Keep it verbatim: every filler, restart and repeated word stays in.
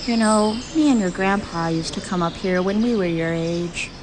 You know, me and your grandpa used to come up here when we were your age.